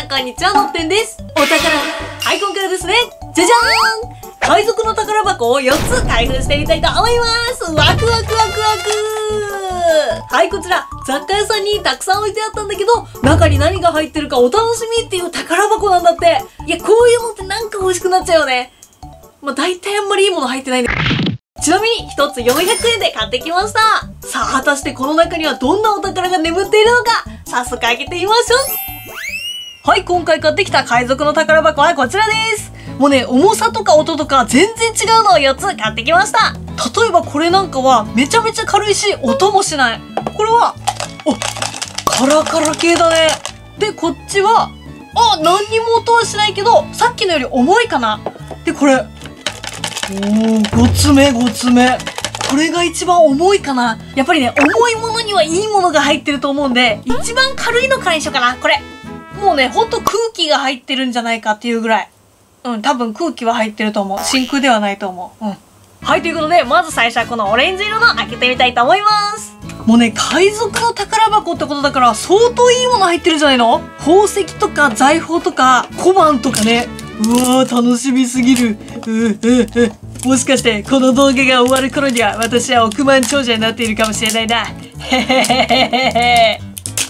ん、こんにちは、のってんです。お宝。はい、今回はですね、じゃじゃーん、海賊の宝箱を4つ開封してみたいと思います。ワクワクワクワク。はい、こちら、雑貨屋さんにたくさん置いてあったんだけど、中に何が入ってるかお楽しみっていう宝箱なんだって。いや、こういうのってなんか欲しくなっちゃうよね。まあ、大体あんまりいいもの入ってないんだけど。ちなみに1つ400円で買ってきました。さあ、果たしてこの中にはどんなお宝が眠っているのか、早速開けてみましょう。はい、今回買ってきた海賊の宝箱はこちらです。もうね、重さとか音とか全然違うのを4つ買ってきました。例えばこれなんかはめちゃめちゃ軽いし、音もしない。これは、カラカラ系だね。で、こっちは、何にも音はしないけど、さっきのより重いかな。で、これ、5つ目。これが一番重いかな。やっぱりね、重いものにはいいものが入ってると思うんで、一番軽いのからにしようかな。これ。もうね、ほんと空気が入ってるんじゃないかっていうぐらい。多分空気は入ってると思う。真空ではないと思う。はい、ということで、まず最初はこのオレンジ色の開けてみたいと思います。もうね、海賊の宝箱ってことだから、相当いいもの入ってるんじゃないの？宝石とか財宝とか小判とかね。うわー、楽しみすぎる。もしかしてこの動画が終わる頃には私は億万長者になっているかもしれないな。へへへへへ。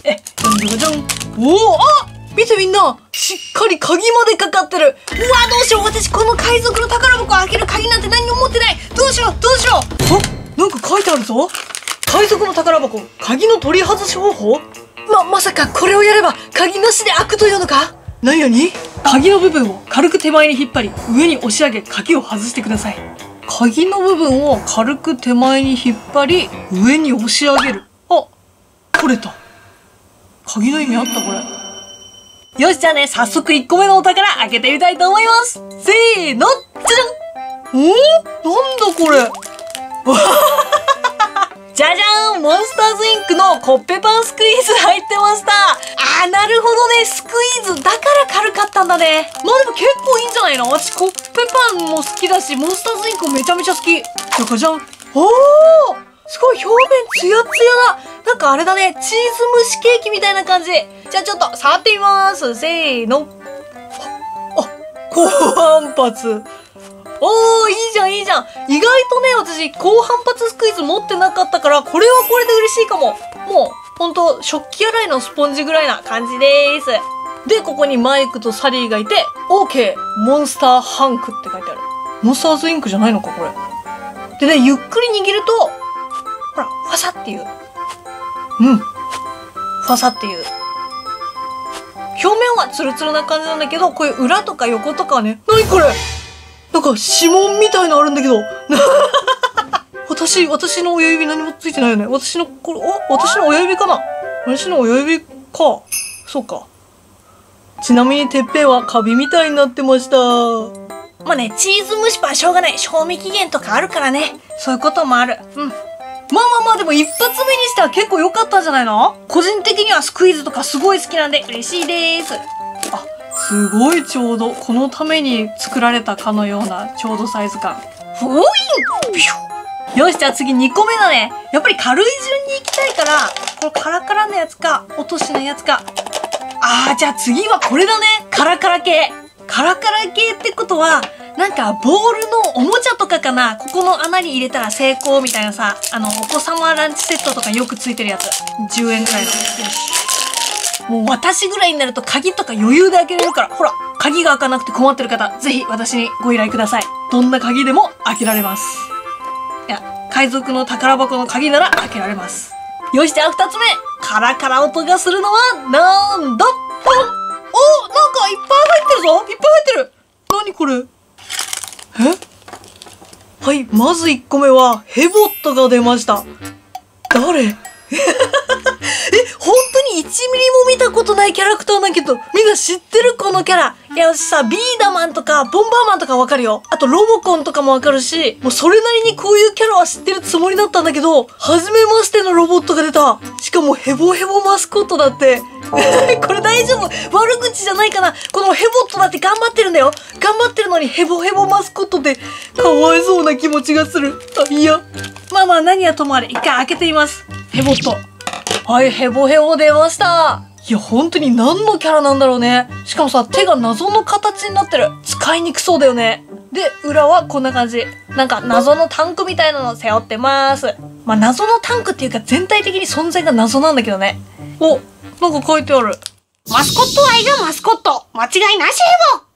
見てみんな、しっかり鍵までかかってる。うわ、どうしよう。私この海賊の宝箱を開ける鍵なんて何も持ってない。どうしよう。なんか書いてあるぞ。海賊の宝箱、鍵の取り外し方法？まさかこれをやれば鍵なしで開くというのか？何？鍵の部分を軽く手前に引っ張り、上に押し上げ、鍵を外してください。鍵の部分を軽く手前に引っ張り、上に押し上げる。取れた。鍵の意味あったこれ。よし、じゃあね、早速1個目のお宝開けてみたいと思います。せーの、じゃじゃん。なんだこれ。じゃじゃーん、モンスターズインクのコッペパンスクイーズ入ってました。なるほどね、スクイーズだから軽かったんだね。まあでも結構いいんじゃないの？私コッペパンも好きだし、モンスターズインクもめちゃめちゃ好き。じゃん。すごい表面ツヤツヤだ。なんかあれだね、チーズ蒸しケーキみたいな感じ。じゃあちょっと触ってみます。せーの。高反発。いいじゃん。意外とね、私、高反発スクイーズ持ってなかったから、これはこれで嬉しいかも。もう、ほんと、食器洗いのスポンジぐらいな感じです。で、ここにマイクとサリーがいて、OK! モンスターハンクって書いてある。モンスターズインクじゃないのか、これ。でね、ゆっくり握ると、ほら、ファサっていう。ファサっていう。表面はツルツルな感じなんだけど、こういう裏とか横とかはね、何これ？なんか指紋みたいなのあるんだけど。私の親指何もついてないよね。私の親指かな？私の親指か。そうか。ちなみにてっぺんはカビみたいになってました。まあね、チーズ蒸しパンしょうがない。賞味期限とかあるからね。そういうこともある。まあでも一発目にしては結構良かったんじゃないの？個人的にはスクイーズとかすごい好きなんで嬉しいです。すごいちょうどこのために作られたかのようなちょうどサイズ感。よし、じゃあ次2個目だね。やっぱり軽い順に行きたいから、このカラカラのやつか、落としのやつか。じゃあ次はこれだね。カラカラ系。カラカラ系ってことは、なんかボールのおもちゃとかかな。ここの穴に入れたら成功みたいなさ、お子様ランチセットとかよくついてるやつ。10円くらいの。よし。もう私ぐらいになると鍵とか余裕で開けれるから。ほら、鍵が開かなくて困ってる方、ぜひ私にご依頼ください。どんな鍵でも開けられます。いや、海賊の宝箱の鍵なら開けられます。よし、じゃあ2つ目。カラカラ音がするのはなんだ？なんかいっぱい入ってるぞ。いっぱい入ってる。何これ？はい、まず1個目はヘボットが出ました。誰？本当に1ミリも見たことないキャラクターだけど、みんな知ってるこのキャラ。いや、私さ、ビーダマンとか、ボンバーマンとかわかるよ。あと、ロボコンとかもわかるし、もうそれなりにこういうキャラは知ってるつもりだったんだけど、初めましてのロボットが出た。しかも、ヘボヘボマスコットだって。これ大丈夫？悪口じゃないかな？このヘボットだって頑張ってるんだよ。頑張ってるのにヘボヘボマスコットって、かわいそうな気持ちがする。いや。まあ何はともあれ、一回開けてみます。ヘボット。はい、ヘボヘボ出ました。 いや、本当に何のキャラなんだろうね。しかもさ、手が謎の形になってる。使いにくそうだよね。で、裏はこんな感じ。なんか謎のタンクみたいなのを背負ってます。まあ、謎のタンクっていうか全体的に存在が謎なんだけどね。お、なんか書いてある。 マスコット愛がマスコット。間違いなしヘ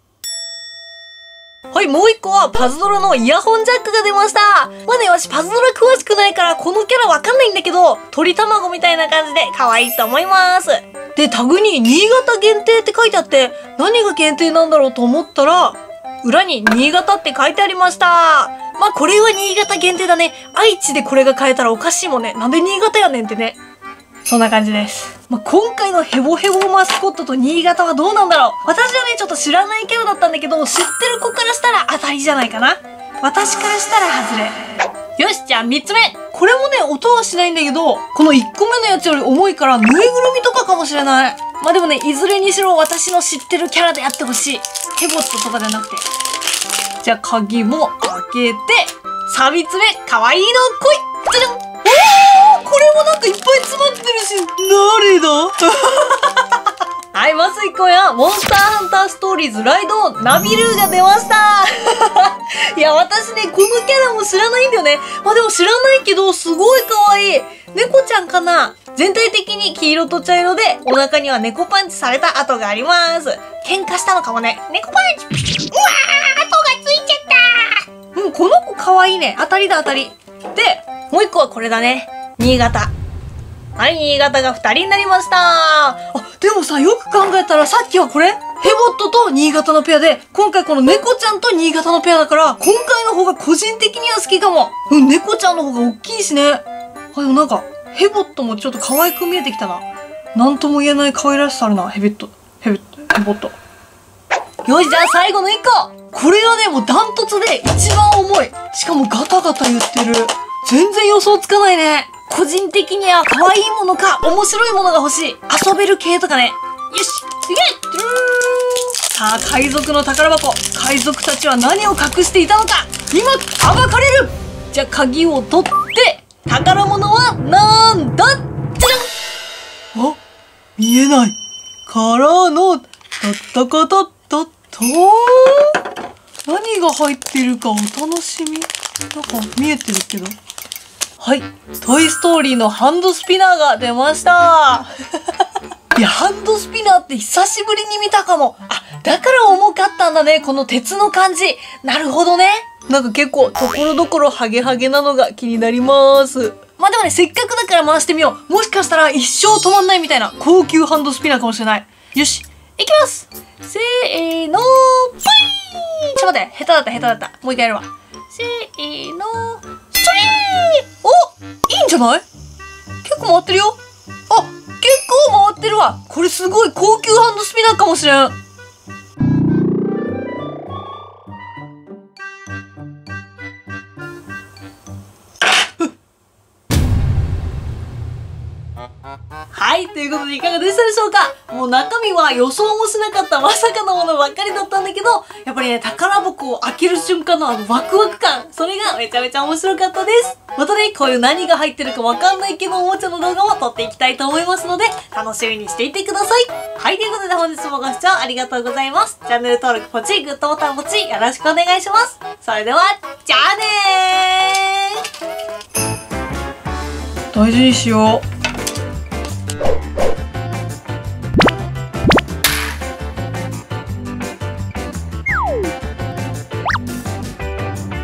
ボ。 はい、もう一個はパズドラのイヤホンジャックが出ました。まあね、わしパズドラ詳しくないからこのキャラわかんないんだけど、鳥卵みたいな感じで可愛いと思います。で、タグに新潟限定って書いてあって、何が限定なんだろうと思ったら、裏に新潟って書いてありました。まあこれは新潟限定だね。愛知でこれが買えたらおかしいもんね。なんで新潟やねんってね。そんな感じです。まあ、今回のヘボヘボマスコットと新潟はどうなんだろう。私はね、ちょっと知らないキャラだったんだけど、知ってる子からしたら当たりじゃないかな。私からしたら外れ。よし、じゃあ3つ目。これもね、音はしないんだけど、この1個目のやつより重いから、ぬいぐるみとかかもしれない。まあでもね、いずれにしろ私の知ってるキャラでやってほしい。ヘボットとかじゃなくて。じゃあ鍵も開けて、3つ目、可愛いの来い。じゃじゃん。これもなんかいっぱい詰まってるし、誰だはい、まず1個や、モンスターハンターストーリーズライドナビルーが出ましたいや、私ね、このキャラも知らないんだよね。まあでも知らないけど、すごい可愛い。猫ちゃんかな。全体的に黄色と茶色で、お腹には猫パンチされた跡があります。喧嘩したのかもね。猫パンチうわー、跡がついちゃった。この子可愛いね。当たりだ当たり。で、もう1個はこれだね。新潟。はい、新潟が2人になりました。あ、でもさ、よく考えたらさっきはこれヘボットと新潟のペアで、今回この猫ちゃんと新潟のペアだから、今回の方が個人的には好きかも。猫ちゃんの方が大きいしね。でもなんか、ヘボットもちょっと可愛く見えてきたな。なんとも言えない可愛らしさあるな、ヘボット。よし、じゃあ最後の1個。これがね、もうダントツで一番重い。しかもガタガタ言ってる。全然予想つかないね。個人的には可愛いものか面白いものが欲しい。遊べる系とかね。よし、いけ！さあ、海賊の宝箱。海賊たちは何を隠していたのか今、暴かれる。じゃあ鍵を取って、宝物はなんだ？じゃじゃん！あ、見えない。からの、たったかたったった何が入ってるかお楽しみ。なんか見えてるけど。はい。トイストーリーのハンドスピナーが出ました。いや、ハンドスピナーって久しぶりに見たかも。あ、だから重かったんだね。この鉄の感じ。なるほどね。なんか結構、ところどころハゲハゲなのが気になります。まあでもね、せっかくだから回してみよう。もしかしたら一生止まんないみたいな高級ハンドスピナーかもしれない。よし、いきます。せーの、ポイーン。ちょっと待って、下手だった。もう一回やるわ。せーの、ストリー！お！いいんじゃない？結構回ってるよ。あ、結構回ってるわ。これすごい高級ハンドスピナーかもしれん。はい、ということでいかがでしたでしょうか。もう中身は予想もしなかったまさかのものばっかりだったんだけど、やっぱりね、宝箱を開ける瞬間のあのワクワク感、それがめちゃめちゃ面白かったです。またね、こういう何が入ってるかわかんないけどおもちゃの動画も撮っていきたいと思いますので、楽しみにしていてください。はい、ということで本日もご視聴ありがとうございます。チャンネル登録ポチ、グッドボタンポチ、よろしくお願いします。それでは、じゃあねー。大事にしよう。